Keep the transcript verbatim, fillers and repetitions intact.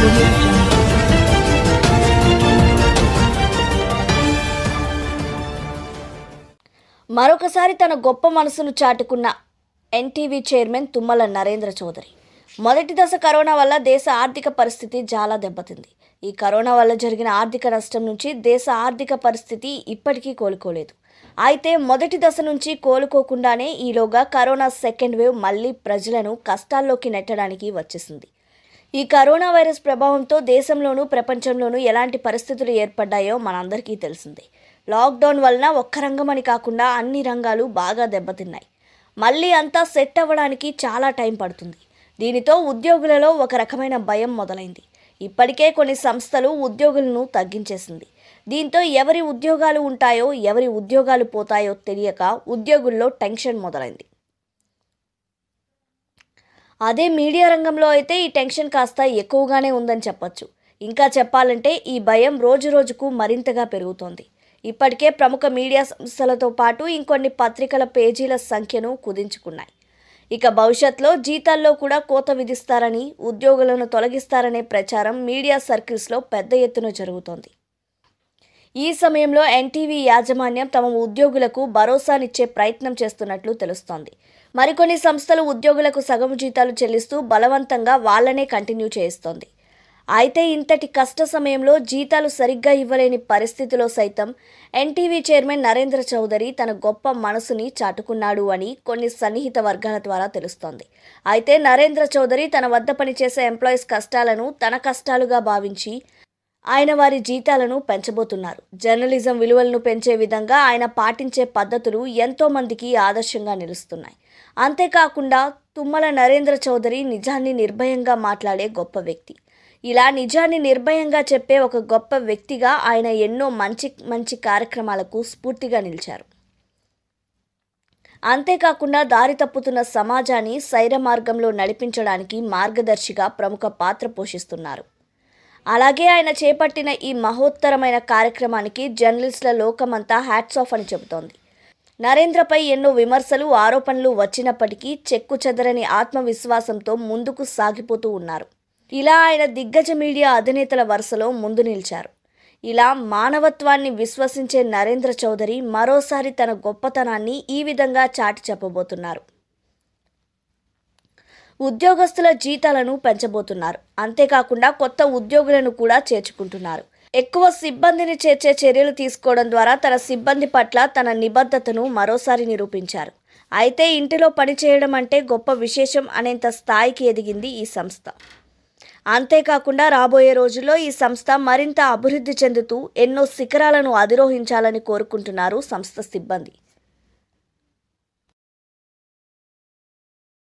audio jungle. మరొకసారి తన గొప్ప మనసును చాటుకున్న ఎన్టీవీ చైర్మన్ తుమ్మల నరేంద్ర చౌదరి. మొదటి దశ కరోనా వల్ల దేశ ఆర్థిక పరిస్థితి చాలా దెబ్బతింది. ఈ కరోనా వల్ల జరిగిన ఆర్థిక నష్టం నుంచి దేశ ఆర్థిక పరిస్థితి ఇప్పటికీ కోలుకోలేదు. అయితే మొదటి దశ నుంచి కోలుకోకుండానే ఈలోగా కరోనా సెకండ్ వేవ్ మళ్లీ ప్రజలను కష్టాల్లోకి నెట్టడానికి వచ్చేసింది. ఈ కరోనా వైరస్ ప్రభావంతో దేశంలోనూ ప్రపంచంలోనూ ఎలాంటి పరిస్థితులు ఏర్పడ్డాయో మనందరికీ తెలిసిందే. లాక్డౌన్ వలన ఒక్క రంగమని కాకుండా అన్ని రంగాలు బాగా దెబ్బతిన్నాయి. మళ్ళీ అంతా సెట్ అవ్వడానికి చాలా టైం పడుతుంది. దీనితో ఉద్యోగులలో ఒక రకమైన భయం మొదలైంది. ఇప్పటికే కొన్ని సంస్థలు ఉద్యోగులను తగ్గించేసింది. దీంతో ఎవరి ఉద్యోగాలు ఉంటాయో ఎవరి ఉద్యోగాలు పోతాయో తెలియక ఉద్యోగుల్లో టెన్షన్ మొదలైంది. అదే మీడియా రంగంలో అయితే ఈ టెన్షన్ కాస్త ఎక్కువగానే ఉందని చెప్పొచ్చు. ఇంకా చెప్పాలంటే ఈ భయం రోజు రోజుకు మరింతగా పెరుగుతోంది. ఇప్పటికే ప్రముఖ మీడియా సంస్థలతో పాటు ఇంకొన్ని పత్రికల పేజీల సంఖ్యను కుదించుకున్నాయి. ఇక భవిష్యత్తులో జీతాల్లో కూడా కోత విధిస్తారని, ఉద్యోగులను తొలగిస్తారనే ప్రచారం మీడియా సర్కిల్స్లో పెద్ద ఎత్తున జరుగుతోంది. ఈ సమయంలో ఎన్టీవీ యాజమాన్యం తమ ఉద్యోగులకు భరోసానిచ్చే ప్రయత్నం చేస్తున్నట్లు తెలుస్తోంది. మరికొన్ని సంస్థలు ఉద్యోగులకు సగం జీతాలు చెల్లిస్తూ బలవంతంగా వాళ్లనే కంటిన్యూ చేస్తోంది. అయితే ఇంతటి కష్ట సమయంలో జీతాలు సరిగ్గా ఇవ్వలేని పరిస్థితిలో సైతం ఎన్టీవీ చైర్మన్ నరేంద్ర చౌదరి తన గొప్ప మనసుని చాటుకున్నాడు అని కొన్ని సన్నిహిత వర్గాల ద్వారా తెలుస్తోంది. అయితే నరేంద్ర చౌదరి తన వద్ద పనిచేసే ఎంప్లాయీస్ కష్టాలను తన కష్టాలుగా భావించి ఆయన వారి జీతాలను పెంచబోతున్నారు. జర్నలిజం విలువలను పెంచే విధంగా ఆయన పాటించే పద్ధతులు ఎంతో మందికి ఆదర్శంగా నిలుస్తున్నాయి. అంతేకాకుండా తుమ్మల నరేంద్ర చౌదరి నిజాన్ని నిర్భయంగా మాట్లాడే గొప్ప వ్యక్తి. ఇలా నిజాన్ని నిర్భయంగా చెప్పే ఒక గొప్ప వ్యక్తిగా ఆయన ఎన్నో మంచి మంచి కార్యక్రమాలకు స్ఫూర్తిగా నిలిచారు. అంతేకాకుండా దారి తప్పుతున్న సమాజాన్ని సైర మార్గంలో నడిపించడానికి మార్గదర్శిగా ప్రముఖ పాత్ర పోషిస్తున్నారు. అలాగే ఆయన చేపట్టిన ఈ మహోత్తరమైన కార్యక్రమానికి జర్నలిస్టుల లోకమంతా హ్యాట్స్ ఆఫ్ అని చెబుతోంది. నరేంద్రపై ఎన్నో విమర్శలు, ఆరోపణలు వచ్చినప్పటికీ చెక్కు చెదరని ఆత్మవిశ్వాసంతో ముందుకు సాగిపోతూ ఉన్నారు. ఇలా ఆయన దిగ్గజ మీడియా అధినేతల వరుసలో ముందు నిలిచారు. ఇలా మానవత్వాన్ని విశ్వసించే నరేంద్ర చౌదరి మరోసారి తన గొప్పతనాన్ని ఈ విధంగా చాటి చెప్పబోతున్నారు. ఉద్యోగస్తుల జీతాలను పెంచబోతున్నారు. అంతేకాకుండా కొత్త ఉద్యోగులను కూడా చేర్చుకుంటున్నారు. ఎక్కువ సిబ్బందిని చేర్చే చర్యలు తీసుకోవడం ద్వారా తన సిబ్బంది పట్ల తన నిబద్ధతను మరోసారి నిరూపించారు. అయితే ఇంటిలో పనిచేయడం అంటే గొప్ప విశేషం అనేంత స్థాయికి ఎదిగింది ఈ సంస్థ. అంతేకాకుండా రాబోయే రోజుల్లో ఈ సంస్థ మరింత అభివృద్ధి చెందుతూ ఎన్నో శిఖరాలను అధిరోహించాలని కోరుకుంటున్నారు సంస్థ సిబ్బంది.